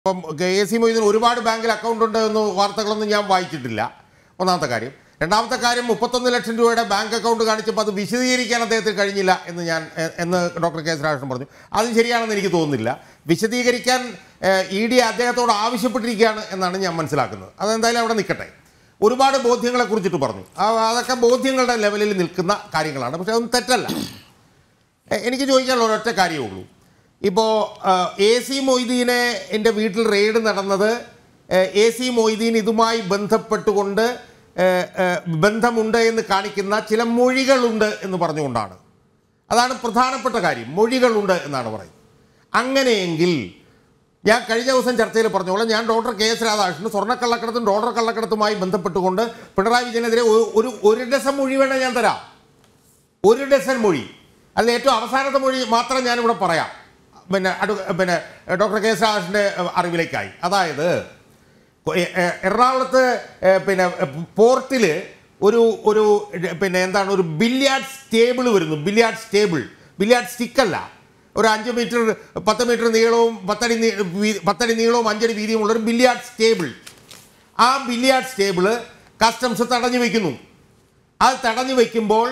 AC Moideen ഒരുപാട് ബാങ്കിൽ account ഉണ്ട് എന്ന് വാർത്തകളൊന്നും ഞാൻ വായിച്ചിട്ടില്ല. ഒന്നാമത്തെ കാര്യം. രണ്ടാമത്തെ കാര്യം 31 ലക്ഷം രൂപയുടെ ബാങ്ക് അക്കൗണ്ട് കാണിച്ചപ്പോൾ അത് വിശദീകരിക്കാൻ അദ്ദേഹത്തിന് കഴിഞ്ഞില്ല എന്ന് ഡോക്ടർ കെ രാധാകൃഷ്ണൻ പറഞ്ഞു. അതും ശരിയാണെന്ന് എനിക്ക് തോന്നുന്നില്ല. വിശദീകരിക്കാൻ ED അദ്ദേഹത്തോട് ആവശ്യപ്പെട്ടിരിക്കുകയാണ് എന്നാണ് ഞാൻ മനസ്സിലാക്കുന്നത്. അതെന്തായാലും അവിടെ നിൽക്കട്ടെ. ഒരുപാട് ബോധ്യങ്ങളെ കുറിച്ചിട്ട് പറഞ്ഞു. അതൊക്കെ ബോധ്യങ്ങളുടെ ലെവലിൽ നിൽക്കുന്ന കാര്യങ്ങളാണ്. പക്ഷെ അതൊന്നും തെറ്റല്ല. എനിക്ക് ചോദിക്കാനുള്ള ഒരൊറ്റ കാര്യമേ ഉള്ളൂ. ഇപ്പോൾ AC മൊയ്തീനെ എൻ്റെ വീട്ടിൽ റെയ്ഡ് നടന്നത് AC മൊയ്തീൻ ഇതുമായി ബന്ധപ്പെട്ടുകൊണ്ട് ബന്ധമുണ്ട് എന്ന് കാണിക്കുന്ന ചില മൊഴികളുണ്ട് എന്ന് പറഞ്ഞുകൊണ്ടാണ്. അതാണ് പ്രധാനപ്പെട്ട കാര്യം. മൊഴികളുണ്ട് എന്നാണ് പറയുന്നത്. അങ്ങനെയെങ്കിൽ ഞാൻ കഴിഞ്ഞ ദിവസം ചർച്ചയിൽ പറഞ്ഞോളാം, ഞാൻ ഡോക്ടർ കെ രാധാകൃഷ്ണൻ സ്വർണ്ണക്കള്ളക്കടത്തും ഡോളർ കള്ളക്കടത്തുമായി ബന്ധപ്പെട്ടുകൊണ്ട് പിണറായി വിജയനെതിരെ ഒരു ഡസൻ മൊഴി വേണം ഞാൻ തരാം. ഒരു ഡസൻ മൊഴി. അതിൽ ഏറ്റവും അവസാനത്തെ മൊഴി മാത്രം ഞാനിവിടെ പറയാം. പിന്നെ ഡോക്ടർ കെ രാധാകൃഷ്ണൻ്റെ അറിവിലേക്കായി. അതായത് എറണാകുളത്ത് പോർട്ടിൽ ഒരു എന്താണ് ഒരു ബില്യാർഡ്സ് ടേബിൾ വരുന്നു. ബില്യാർഡ് സ്റ്റിക്കല്ല, ഒരു 5 മീറ്റർ 10 മീറ്റർ നീളവും 10 അടി നീളവും 5 അടി വീതിയുമുള്ള ഒരു ബില്യാർഡ്സ് ടേബിൾ. ആ ബില്യാർഡ്സ് ടേബിൾ കസ്റ്റംസ് തടഞ്ഞു വയ്ക്കുന്നു. അത് തടഞ്ഞു വയ്ക്കുമ്പോൾ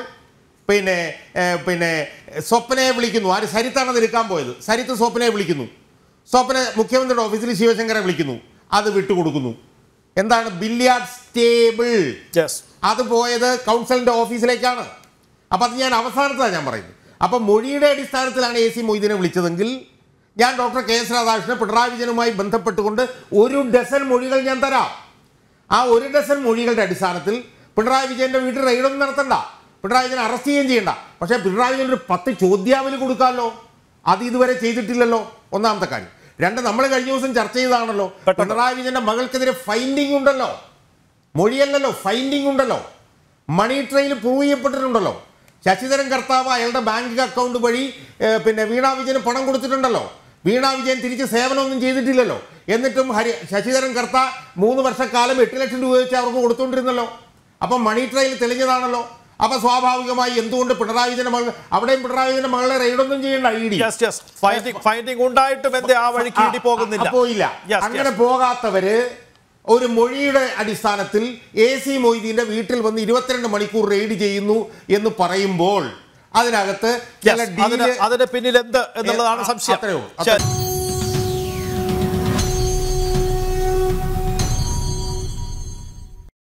സ്വപ്നയെ വിളിക്കുന്നു. ആര്? സരിത്താണ് അത് എടുക്കാൻ പോയത്. സരിത്ത് സ്വപ്നയെ വിളിക്കുന്നു. സ്വപ്ന മുഖ്യമന്ത്രിയുടെ ഓഫീസിൽ ശിവശങ്കരെ വിളിക്കുന്നു. അത് വിട്ടുകൊടുക്കുന്നു. എന്താണ്? Billiards table. അത് പോയത് കൗൺസിലിൻ്റെ ഓഫീസിലേക്കാണ്. അപ്പം അത് ഞാൻ അവസാനത്താണ് ഞാൻ പറയുന്നത്. അപ്പം മൊഴിയുടെ അടിസ്ഥാനത്തിലാണ് AC മൊയ്തീനെ വിളിച്ചതെങ്കിൽ ഞാൻ ഡോക്ടർ കെ രാധാകൃഷ്ണൻ പിണറായി വിജയനുമായി ബന്ധപ്പെട്ടുകൊണ്ട് ഒരു ഡസൻ മൊഴികൾ ഞാൻ തരാം. ആ ഒരു ഡസൻ മൊഴികളുടെ അടിസ്ഥാനത്തിൽ പിണറായി വിജയൻ്റെ വീട്ടിൽ റെയ്ഡൊന്നും നടത്തണ്ട, പിണറായി വിജയനെ അറസ്റ്റ് ചെയ്യുകയും ചെയ്യണ്ട. പക്ഷേ പിണറായി വിജയൻ ഒരു 10 ചോദ്യാവലി കൊടുക്കാമല്ലോ. അത് ഇതുവരെ ചെയ്തിട്ടില്ലല്ലോ. ഒന്നാമത്തെ കാര്യം. രണ്ട്, നമ്മൾ കഴിഞ്ഞ ദിവസം ചർച്ച ചെയ്തതാണല്ലോ, പിണറായി വിജയൻ്റെ മകൾക്കെതിരെ ഫൈൻഡിങ് ഉണ്ടല്ലോ. മൊഴിയല്ലല്ലോ, ഫൈൻഡിങ് ഉണ്ടല്ലോ. മണി ട്രെയിൽ പ്രൂവ് ചെയ്യപ്പെട്ടിട്ടുണ്ടല്ലോ. ശശിധരൻ കർത്താവ് അയാളുടെ ബാങ്ക് അക്കൗണ്ട് വഴി വീണാ വിജയന് പണം കൊടുത്തിട്ടുണ്ടല്ലോ. വീണാ വിജയൻ തിരിച്ച് സേവനമൊന്നും ചെയ്തിട്ടില്ലല്ലോ. എന്നിട്ടും ശശിധരൻ കർത്ത 3 വർഷക്കാലം 8 ലക്ഷം രൂപ വെച്ച് അവർക്ക് കൊടുത്തുകൊണ്ടിരുന്നല്ലോ. അപ്പം മണി ട്രെയിൽ തെളിഞ്ഞതാണല്ലോ. അപ്പൊ സ്വാഭാവികമായി എന്തുകൊണ്ട് പിണറായി വിജയന്റെ മകൾ, അവിടെയും പിണറായി വിജയന്റെ മകളെ റെയ്ഡൊന്നും ചെയ്യണ്ട ED. പോയില്ല. അങ്ങനെ പോകാത്തവര് ഒരു മൊഴിയുടെ അടിസ്ഥാനത്തിൽ AC മൊയ്തീന്റെ വീട്ടിൽ വന്ന് 22 മണിക്കൂർ റെയ്ഡ് ചെയ്യുന്നു എന്ന് പറയുമ്പോൾ അതിനകത്ത് അതിന് പിന്നിൽ എന്ത് എന്നുള്ളതാണ് സംശയം.